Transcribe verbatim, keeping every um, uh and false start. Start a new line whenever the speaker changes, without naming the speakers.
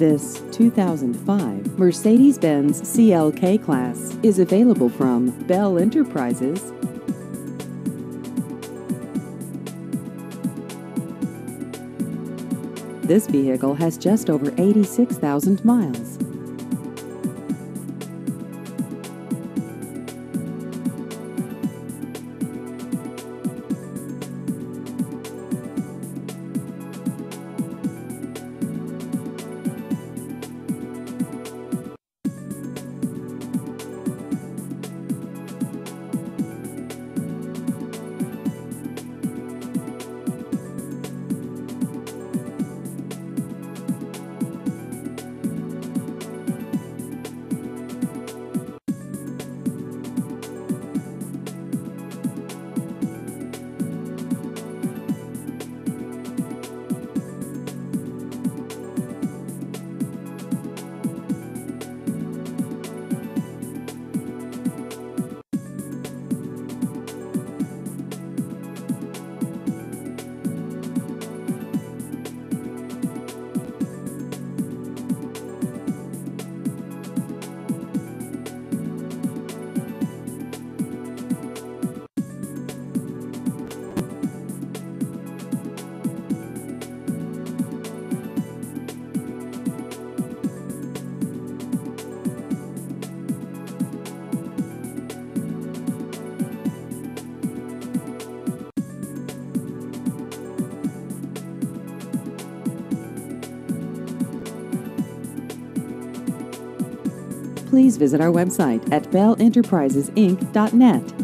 This two thousand five Mercedes-Benz C L K Class is available from Bell Enterprises. This vehicle has just over eighty-six thousand miles. Please visit our website at bell enterprises inc dot net.